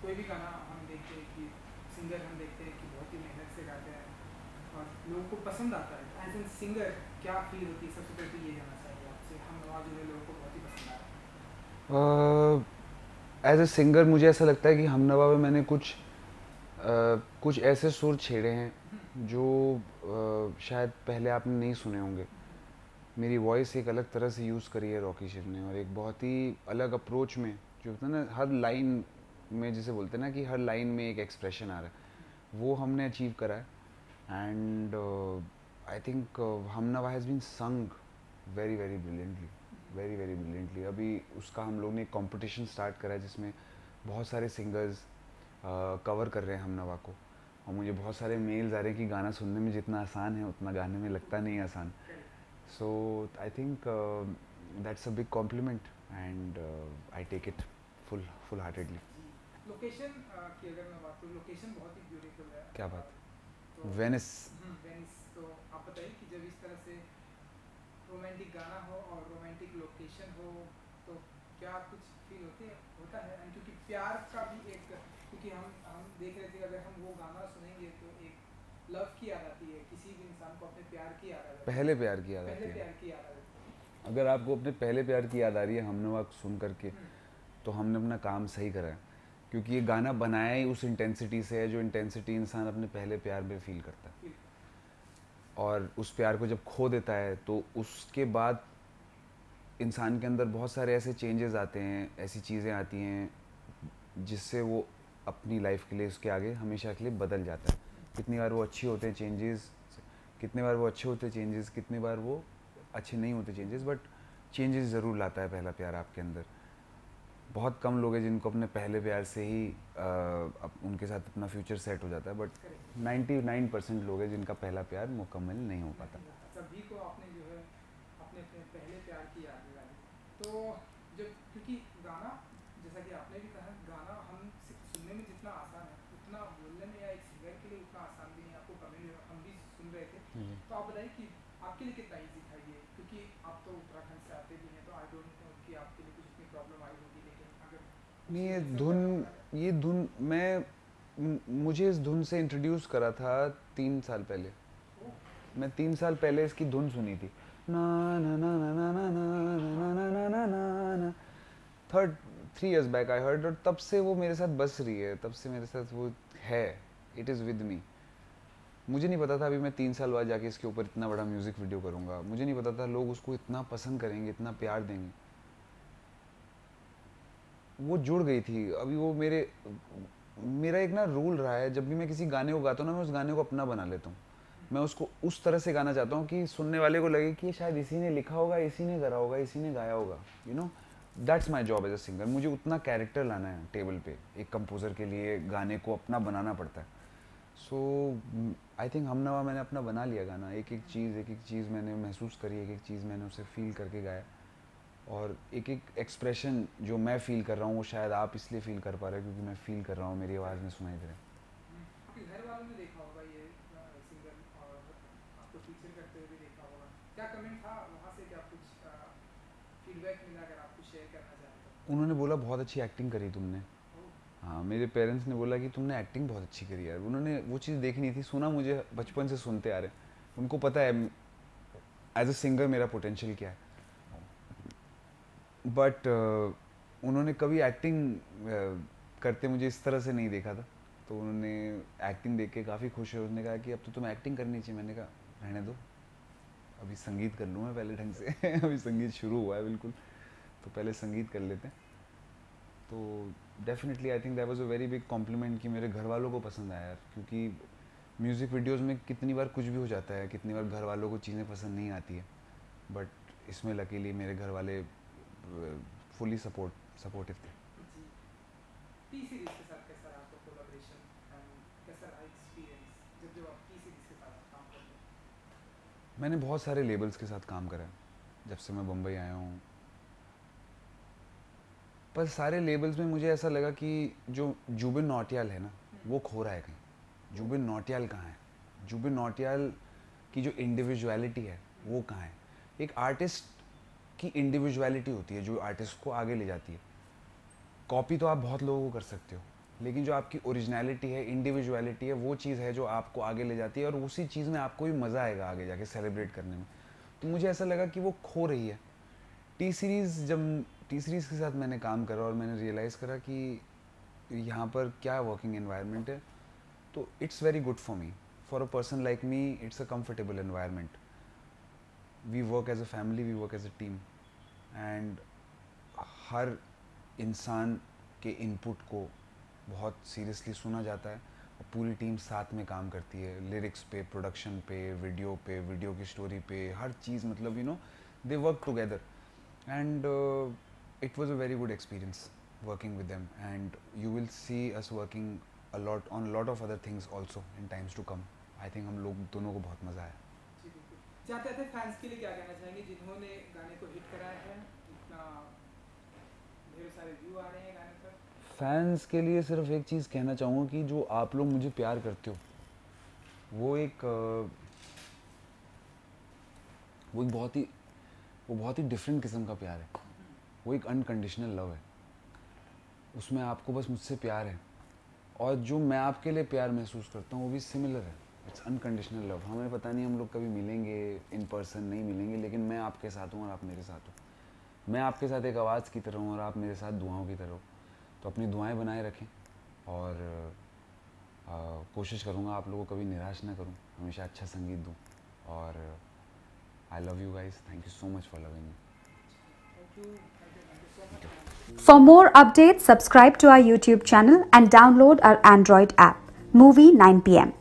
कोई भी गाना हम देखते हैं कि सिंगर हम देखते हैं कि बहुत ही मेहनत से गाते हैं और लोगों को पसंद आता है। एज एन सिंगर क्या फील होती है, सबसे पहले तो ये जानना चाहिए आपसे। हम नवा जो है लोगों को बहुत ही पसंद आ रहा है। एज ए सिंगर मुझे ऐसा लगता है कि हम नवा में मैंने कुछ ऐसे सुर छेड़े हैं जो शायद पहले आपने नहीं सुने होंगे। मेरी वॉइस एक अलग तरह से यूज़ करी है रॉकी शिव ने, और एक बहुत ही अलग अप्रोच में, जो होता है ना हर लाइन में, जिसे बोलते हैं ना कि हर लाइन में एक एक्सप्रेशन आ रहा है, वो हमने अचीव करा है। एंड आई थिंक हम नवा has been sung very very brilliantly, very very brilliantly. अभी उसका हम लोग ने एक कॉम्पिटिशन स्टार्ट करा है जिसमें बहुत सारे सिंगर्स कवर कर रहे हैं हम नवा को, और मुझे बहुत सारे मेल्स आ रहे हैं कि गाना सुनने में जितना आसान है उतना गाने में लगता नहीं आसान। So I think that's a big compliment, and I take it full-heartedly. Location की अगर मैं बात करूँ, लोकेशन बहुत ही ब्यूटीफुल है। क्या बात? तो वेनिस। वेनिस। तो आप बताइए कि जब इस तरह से रोमांटिक गाना हो और रोमांटिक लोकेशन हो तो क्या कुछ फील होता है? क्योंकि प्यार का भी एक, क्योंकि हम देख रहे थे अगर हम वो गाना सुनेंगे तो एक लव की याद आती है, किसी भी इंसान को अपने प्यार की याद आती है, पहले प्यार की याद आती पहले है। प्यार की याद आती है। अगर आपको अपने पहले प्यार की याद आ रही है हमनवा सुन करके, तो हमने अपना काम सही करा है, क्योंकि ये गाना बनाया ही उस इंटेंसिटी से है जो इंटेंसिटी इंसान अपने पहले प्यार में फील करता है। और उस प्यार को जब खो देता है तो उसके बाद इंसान के अंदर बहुत सारे ऐसे चेंजेस आते हैं, ऐसी चीज़ें आती हैं जिससे वो अपनी लाइफ के लिए, उसके आगे हमेशा के लिए बदल जाता है। कितनी बार वो अच्छे होते हैं चेंजेस, कितनी बार वो अच्छे होते हैं चेंजेस, कितनी बार वो अच्छे नहीं होते चेंजेस, बट चेंजेस ज़रूर लाता है पहला प्यार आपके अंदर। बहुत कम लोग हैं जिनको अपने पहले प्यार से ही उनके साथ अपना फ्यूचर सेट हो जाता है, बट 99% लोग हैं जिनका पहला प्यार मुकम्मल नहीं हो पाता। सभी को आपने जो है अपने अपने पहले प्यार की याद दिलाई। तो जब, क्योंकि गाना जैसा कि आपने भी कहा, गाना हम सुनने में जितना आसान है उतना बोलने में या एक सिंगर के लिए उतना आसान भी नहीं। आपको कमेंट हम भी सुन रहे थे, तो आप बताइए कि आपके लिए कितना ईजी था ये, क्योंकि आप तो उत्तराखंड से आते भी हैं, तो आई डोंट नो कि आपके लिए कुछ इतनी प्रॉब्लम आई होगी, लेकिन अगर नहीं, कुछ ये धुन मुझे इस धुन से इंट्रोड्यूस करा था 3 साल पहले। मैं 3 साल पहले इसकी धुन सुनी थी, ना ना ना ना ना ना ना ना ना ना ना ना ना, 3 years बैक आई हर्ड, और तब से वो मेरे साथ बस रही है, तब से मेरे साथ वो है, इट इज़ विद मी। मुझे नहीं पता था अभी मैं 3 साल बाद जाके इसके ऊपर इतना बड़ा म्यूज़िक वीडियो करूँगा, मुझे नहीं पता था लोग उसको इतना पसंद करेंगे, इतना प्यार देंगे। वो जुड़ गई थी। अभी वो मेरा एक ना रूल रहा है, जब भी मैं किसी गाने को गाता हूँ ना, मैं उस गाने को अपना बना लेता हूँ। मैं उसको उस तरह से गाना चाहता हूँ कि सुनने वाले को लगे कि शायद इसी ने लिखा होगा, इसी ने करा होगा, इसी ने गाया होगा। You know, that's my job as a singer. मुझे उतना कैरेक्टर लाना है टेबल पे। एक कंपोज़र के लिए गाने को अपना बनाना पड़ता है। सो आई थिंक हम नवा मैंने अपना बना लिया गाना। एक एक चीज़ मैंने महसूस करी, एक एक चीज़ मैंने उसे फील करके गाया, और एक एक एक्सप्रेशन जो मैं फ़ील कर रहा हूँ वो शायद आप इसलिए फ़ील कर पा रहे हो क्योंकि मैं फ़ील कर रहा हूँ, मेरी आवाज़ में सुनाई दे रहा है। आपके घर वालों ने देखा होगा ये सिंगर, और आपको फीचर करते हुए भी देखा होगा, क्या कमेंट था वहाँ से? क्या कुछ फीडबैक मिला अगर आप कुछ शेयर करना चाहें तो? उन्होंने बोला बहुत अच्छी एक्टिंग करी तुमने। हाँ, मेरे पेरेंट्स ने बोला कि तुमने एक्टिंग बहुत अच्छी करी यार। उन्होंने वो चीज़ देखी नहीं थी, सुना मुझे बचपन से सुनते आ रहे हैं। उनको पता है एज अ सिंगर मेरा पोटेंशियल क्या है, बट उन्होंने कभी एक्टिंग करते मुझे इस तरह से नहीं देखा था। तो उन्होंने एक्टिंग देख के काफ़ी खुश है। उन्होंने कहा कि अब तो तुम्हें एक्टिंग करनी चाहिए। मैंने कहा रहने दो, अभी संगीत कर लूँ मैं पहले ढंग से अभी संगीत शुरू हुआ है बिल्कुल, तो पहले संगीत कर लेते हैं। तो definitely I think that was a very big compliment कि मेरे घर वालों को पसंद आया यार, क्योंकि म्यूज़िक वीडियोस में कितनी बार कुछ भी हो जाता है, कितनी बार घर वालों को चीज़ें पसंद नहीं आती है, बट इसमें लकीली मेरे घर वाले फुली सपोर्टिव थे। जी, टी सीरीज के साथ कैसा रहा आपका कोलैबोरेशन, एंड कैसा रहा एक्सपीरियंस जब जब आप टी सीरीज के साथ काम करते हैं? मैंने बहुत सारे लेबल्स के साथ काम करा है जब से मैं बम्बई आया हूँ, पर सारे लेबल्स में मुझे ऐसा लगा कि जो जुबिन नौटियाल है ना, वो खो रहा है कहीं। जुबिन नौटियाल कहाँ है? जुबिन नौटियाल की जो इंडिविजुअलिटी है वो कहाँ है? एक आर्टिस्ट की इंडिविजुअलिटी होती है जो आर्टिस्ट को आगे ले जाती है। कॉपी तो आप बहुत लोगों को कर सकते हो, लेकिन जो आपकी ओरिजिनलिटी है, इंडिविजुअलिटी है, वो चीज़ है जो आपको आगे ले जाती है और उसी चीज़ में आपको भी मज़ा आएगा आगे जाके सेलिब्रेट करने में। तो मुझे ऐसा लगा कि वो खो रही है। टी सीरीज़ के साथ मैंने काम करा और मैंने रियलाइज़ करा कि यहाँ पर क्या वर्किंग एनवायरनमेंट है, तो it's very good for me, for a person like me it's a comfortable environment. We work as a family, we work as a team, and हर इंसान के इनपुट को बहुत सीरियसली सुना जाता है और पूरी टीम साथ में काम करती है, लिरिक्स पे, प्रोडक्शन पे, वीडियो की स्टोरी पे, हर चीज़, मतलब you know they work together, and it was a very good experience working with them, and you will see us working a lot on a lot of other things also in times to come. I think हम लोग दोनों को बहुत मज़ा आया। जी बिल्कुल। चाहते थे फैंस के लिए क्या कहना चाहेंगे जिन्होंने गाने को हिट कराया है, इतना ढेर सारे व्यू आ रहे हैं गाने पर? फैंस के लिए सिर्फ एक चीज़ कहना चाहूँगा कि जो आप लोग मुझे प्यार करते हो, वो एक बहुत ही डिफरेंट किस्म का प्यार है। वो एक अनकंडीशनल लव है, उसमें आपको बस मुझसे प्यार है, और जो मैं आपके लिए प्यार महसूस करता हूँ वो भी सिमिलर है। It's unconditional love. हमें पता नहीं हम लोग कभी मिलेंगे इन पर्सन, नहीं मिलेंगे, लेकिन मैं आपके साथ हूँ और आप मेरे साथ हो। मैं आपके साथ एक आवाज़ की तरह हूँ और आप मेरे साथ दुआओं की तरह हो। तो अपनी दुआएं बनाए रखें, और कोशिश करूँगा आप लोगों को कभी निराश ना करूँ, हमेशा अच्छा संगीत दूँ। और I love you guys, thank you so much for loving me. Thank you so much. For more updates, subscribe to our YouTube channel and download our Android app, Movie 9 PM.